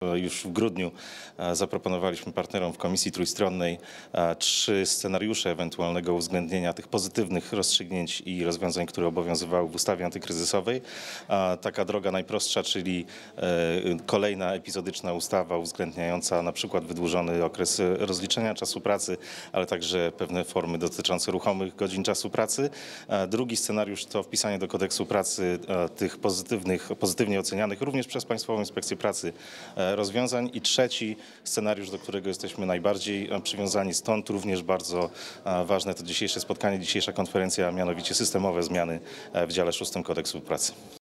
już w grudniu zaproponowaliśmy partnerom w Komisji Trójstronnej 3 scenariusze ewentualnego uwzględnienia tych pozytywnych rozstrzygnięć i rozwiązań, które obowiązywały w ustawie antykryzysowej. Taka droga najprostsza, czyli kolejna epizodyczna ustawa uwzględniająca na przykład wydłużony okres rozliczenia czasu pracy, ale także pewne formy dotyczące ruchomych godzin czasu pracy. Drugi scenariusz to wpisanie do kodeksu pracy tych pozytywnie ocenianych również przez Państwową Inspekcję Pracy rozwiązań i trzeci scenariusz, do którego jesteśmy najbardziej przywiązani, stąd również bardzo ważne to dzisiejsze spotkanie, dzisiejsza konferencja, a mianowicie systemowe zmiany w dziale 6 Kodeksu Pracy.